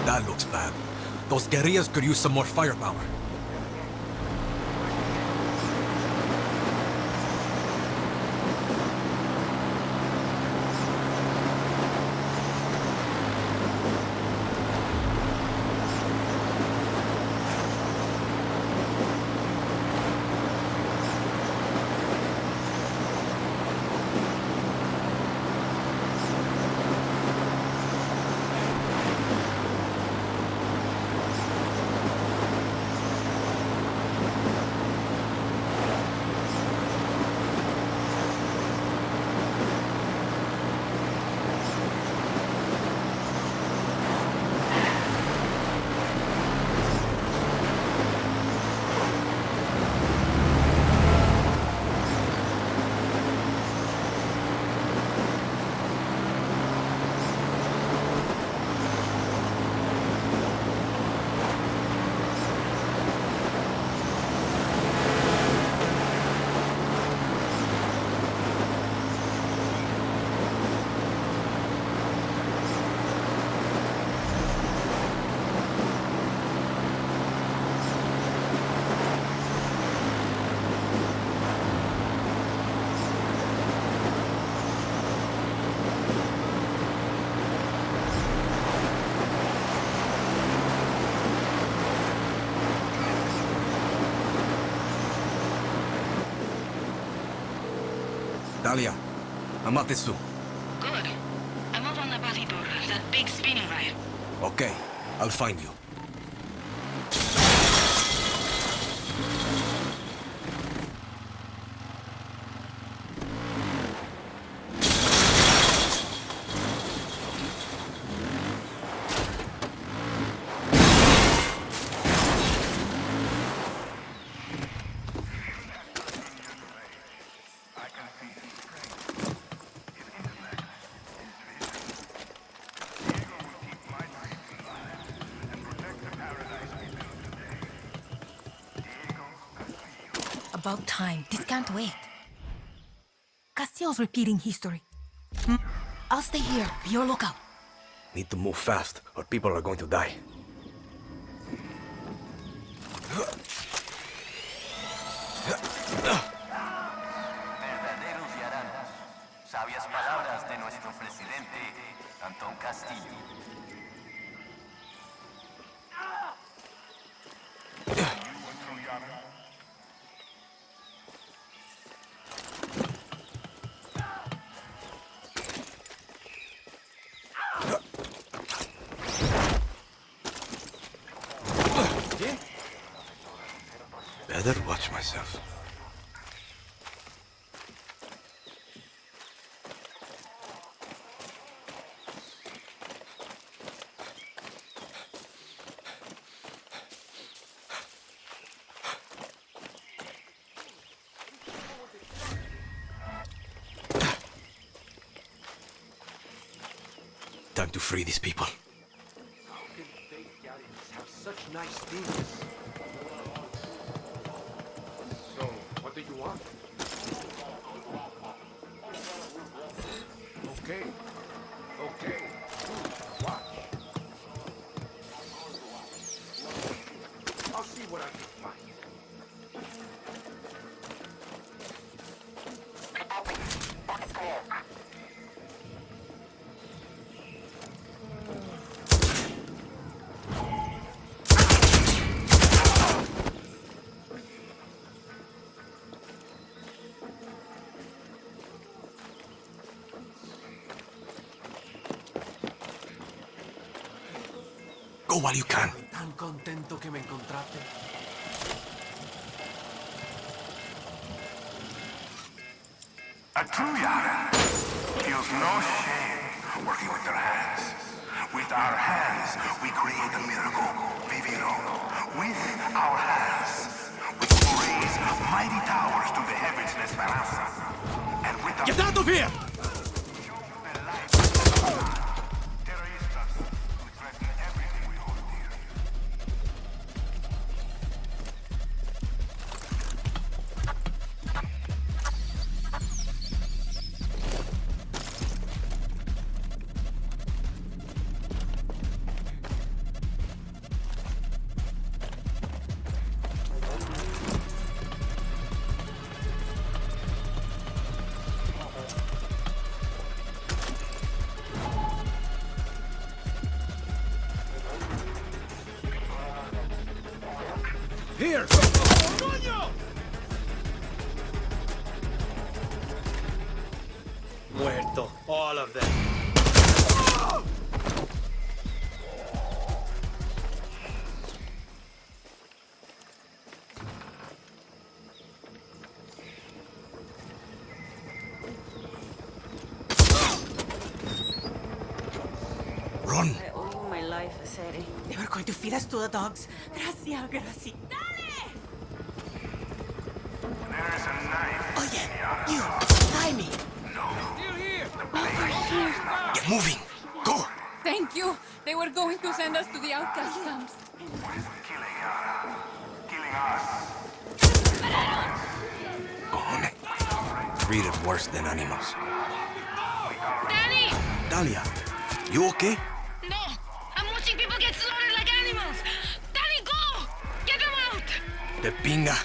That looks bad. Those guerrillas could use some more firepower. Dalia, I'm at this soon. Good. I'm over on the batidor, that big spinning wire. Okay, I'll find you. About time. This can't wait. Castillo's repeating history. I'll stay here. Be your lookout. Need to move fast, or people are going to die. Verdaderos yaranos. Sabias palabras de nuestro presidente, Antón Castillo. Better watch myself. Time to free these people. How can fake Yarians have such nice things? So, what do you want? Okay. Okay. Watch. I'll see what I can find. Go while you can. Tan contento que me encontraste. A true Yaran feels no shame working with their hands. With our hands, we create a miracle, Viviro. With our hands, we will raise mighty towers to the heavens in Esperanza. And with our... Get out of here! Here! Muerto. All of them. Run! I owe you my life, Seri. They were going to feed us to the dogs. Gracias, gracias. There is a knife. Oh yeah, you, tie me. Over here. Get moving! Go! Thank you. They were going to send us to the outcast camps. Killing Yara. Killing us. Cojones. Treated worse than animals. Danny! Dalia, you okay? No! I'm watching people get slaughtered like animals! Danny, go! Get them out! The pinga.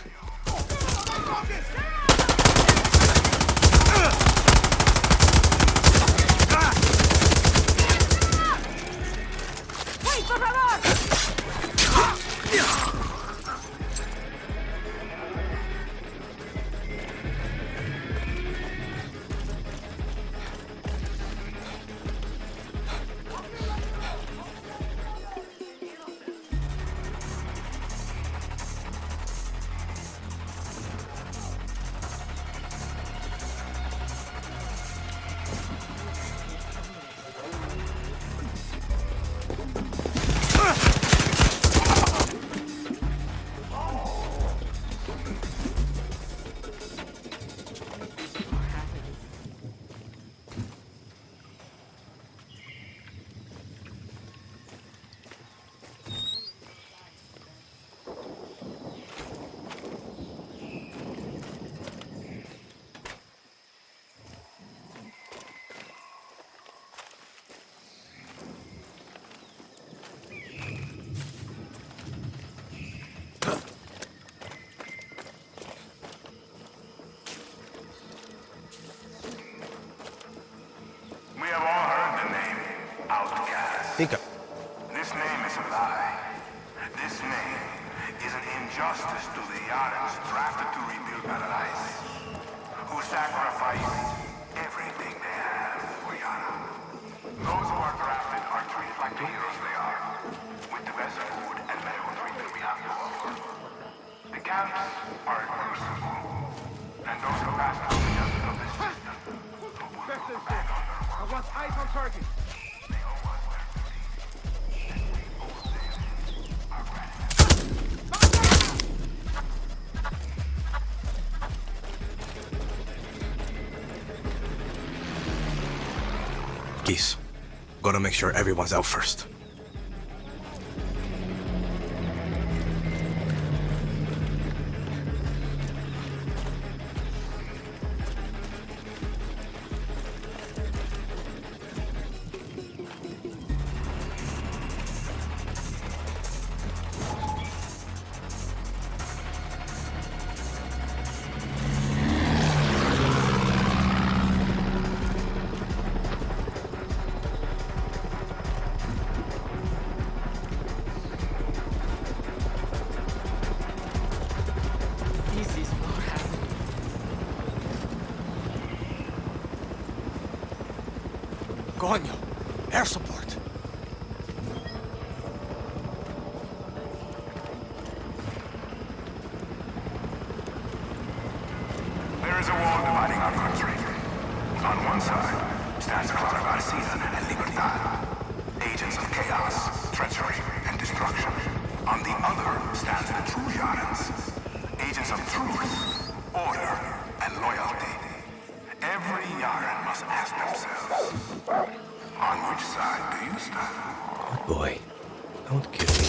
¡Hey, por favor! We have all heard the name Outcast. Think of... This name is a lie. This name is an injustice to the Yarans drafted to rebuild Paradise, who sacrifice everything they have for Yara. Those who are drafted are treated like the heroes they are, with the best food and medical treatment we have to offer. The camps are immersible, and those who pass through the justice of this system will look back on their work. I want eyes on target. Geese. Gotta make sure everyone's out first. This is more happening. Coño! Air support! There is a wall dividing our country. On one side stands Clara Garcia and Libertad, agents of chaos, treachery, and destruction. On the other stands the true Yarans, agents of truth, order, and loyalty. Every Yaran must ask themselves, on which side do you stand? Boy, don't kill me.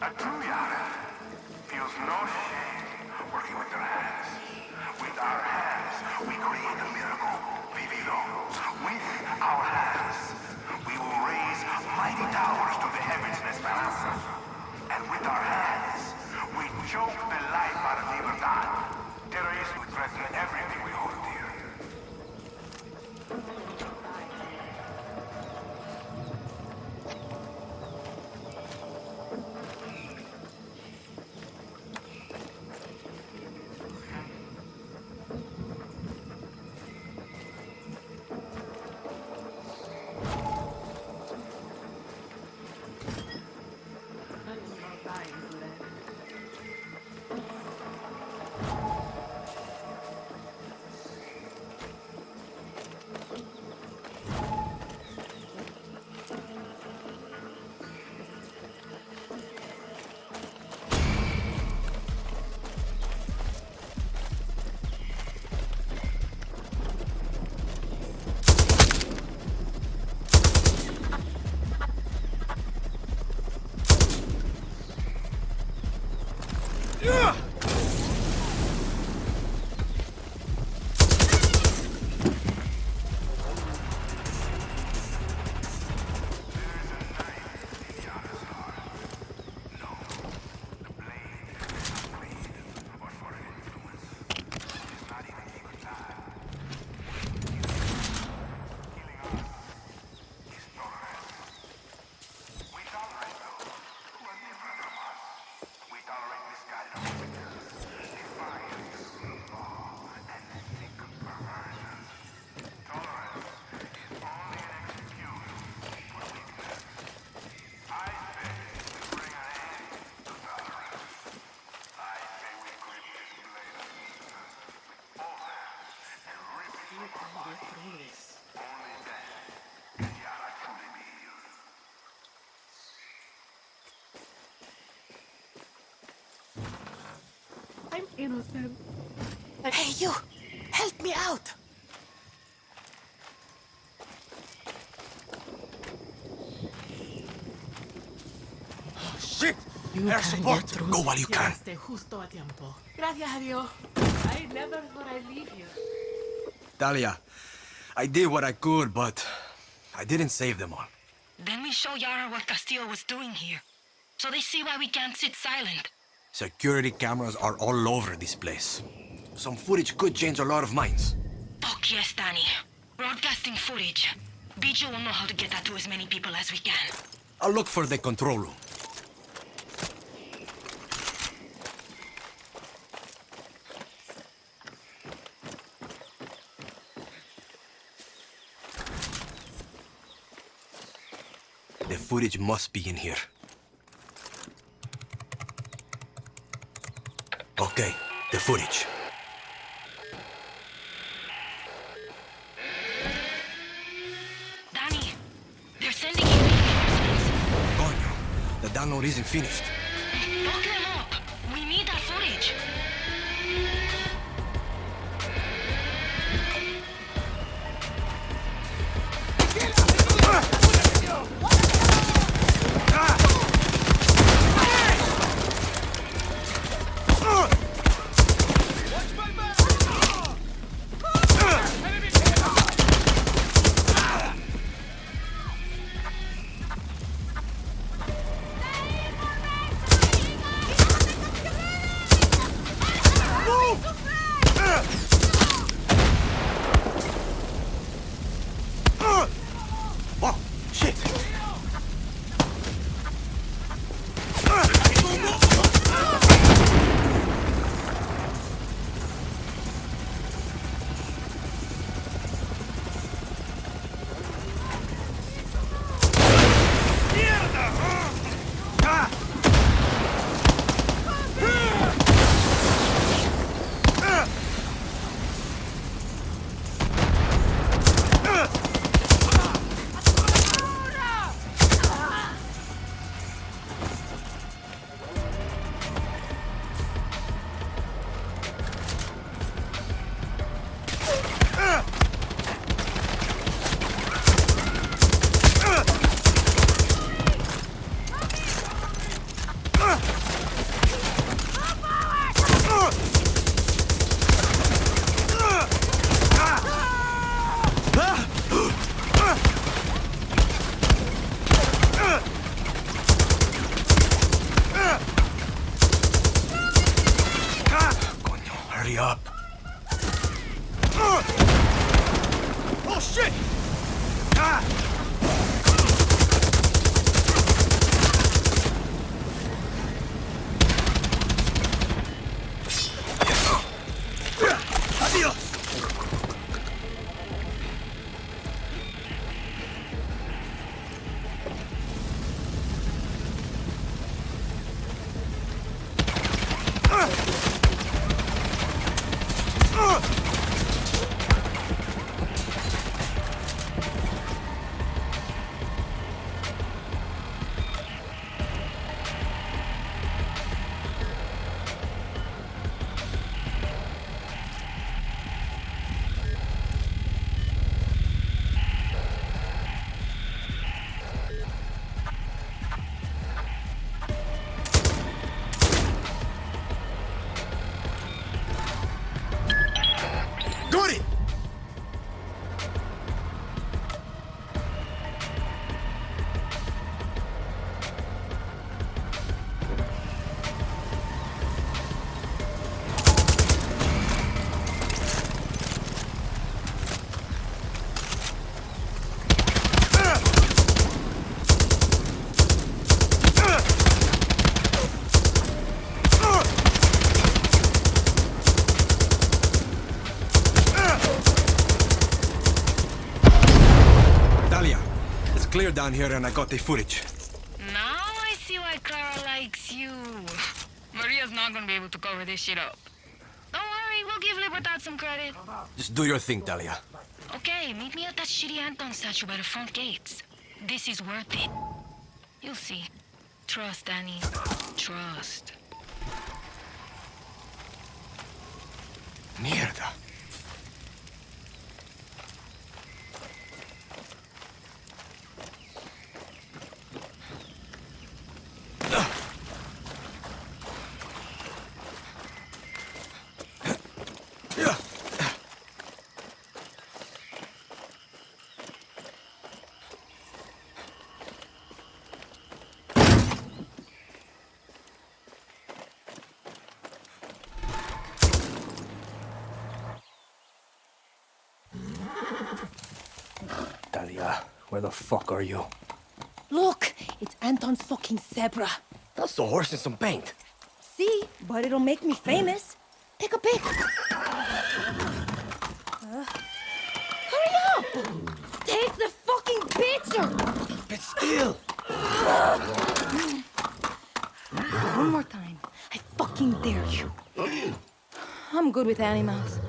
A true Yaren feels no shame working with their hands. With our hands, we create a miracle. Vivido. With our hands, we will raise mighty towers to the heavens, Esperanza. And with our hands, we choke the life out of Libertad. Terrorists who threaten everything we hold dear. I'm innocent. Hey, you! Help me out! Shit! You Air can support! get through. Go while you can. Llegaste justo a tiempo. Gracias a Dios. I never thought I'd leave you. Talia, I did what I could, but I didn't save them all. Then we show Yara what Castillo was doing here. So they see why we can't sit silent. Security cameras are all over this place. Some footage could change a lot of minds. Fuck yes, Danny. Broadcasting footage. Bijo will know how to get that to as many people as we can. I'll look for the control room. The footage must be in here. Okay, the footage. Danny, they're sending in reinforcements. Coño, the download isn't finished. Lock them up. We need that footage. Oh, shit! Ah! Adios! Got it! Clear down here and I got the footage. Now I see why Clara likes you. Maria's not gonna be able to cover this shit up. Don't worry, we'll give Libertad some credit. Just do your thing, Talia. Okay, meet me at that shitty Anton statue by the front gates. This is worth it. You'll see. Trust, Danny. Trust. Mierda. Talia, where the fuck are you? Look, it's Anton's fucking zebra. That's the horse in some paint. See, but it'll make me famous. Take a pic. Hurry up! Take the fucking picture! But still. One more time. I fucking dare you. I'm good with animals.